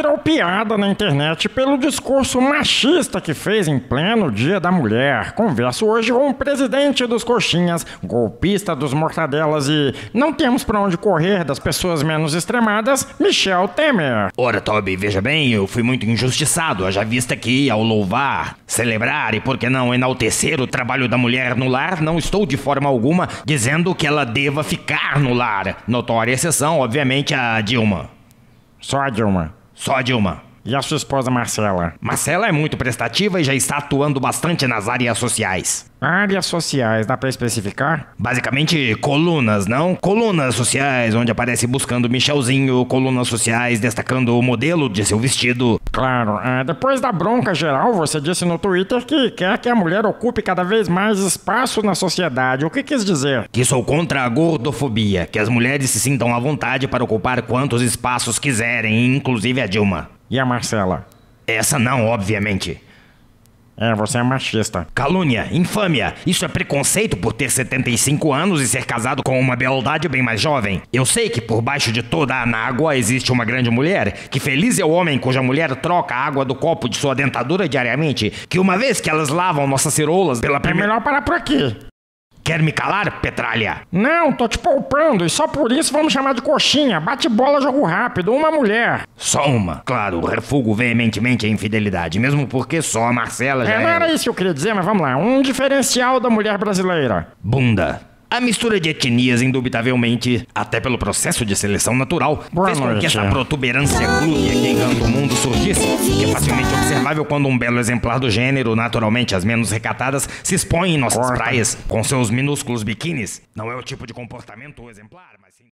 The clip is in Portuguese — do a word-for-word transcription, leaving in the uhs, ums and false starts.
virou piada na internet pelo discurso machista que fez em pleno Dia da Mulher. Converso hoje com o presidente dos coxinhas, golpista dos mortadelas e não temos pra onde correr das pessoas menos extremadas, Michel Temer. Ora, Toby, veja bem, eu fui muito injustiçado, haja vista que, ao louvar, celebrar e, por que não, enaltecer o trabalho da mulher no lar, não estou de forma alguma dizendo que ela deva ficar no lar. Notória exceção, obviamente, a Dilma. Só a Dilma. Só a Dilma. E a sua esposa Marcela? Marcela é muito prestativa e já está atuando bastante nas áreas sociais. Áreas sociais, dá pra especificar? Basicamente, colunas, não? Colunas sociais, onde aparece buscando Michelzinho, colunas sociais destacando o modelo de seu vestido. Claro, é, depois da bronca geral, você disse no Twitter que quer que a mulher ocupe cada vez mais espaço na sociedade. O que quis dizer? Que sou contra a gordofobia, que as mulheres se sintam à vontade para ocupar quantos espaços quiserem, inclusive a Dilma. E a Marcela? Essa não, obviamente. É, você é machista. Calúnia, infâmia, isso é preconceito por ter setenta e cinco anos e ser casado com uma beldade bem mais jovem. Eu sei que por baixo de toda a anágua existe uma grande mulher, que feliz é o homem cuja mulher troca a água do copo de sua dentadura diariamente, que uma vez que elas lavam nossas ceroulas pela É primeira... melhor parar por aqui. Quer me calar, Petralha? Não, tô te poupando e só por isso vamos chamar de coxinha. Bate bola, jogo rápido, uma mulher. Só uma. Claro, refugo veementemente a infidelidade, mesmo porque só a Marcela já É, não é... era isso que eu queria dizer, mas vamos lá. Um diferencial da mulher brasileira. Bunda. A mistura de etnias, indubitavelmente, até pelo processo de seleção natural, Boa fez com noite. que essa protuberância glútea que engana o mundo surgisse, que é facilmente observável quando um belo exemplar do gênero, naturalmente as menos recatadas, se expõe em nossas Corta. praias com seus minúsculos biquínis. Não é o tipo de comportamento exemplar, mas sim...